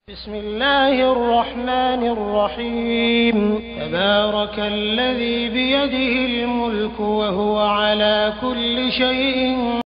بسم الله الرحمن الرحيم تبارك الذي بيده الملك وهو على كل شيء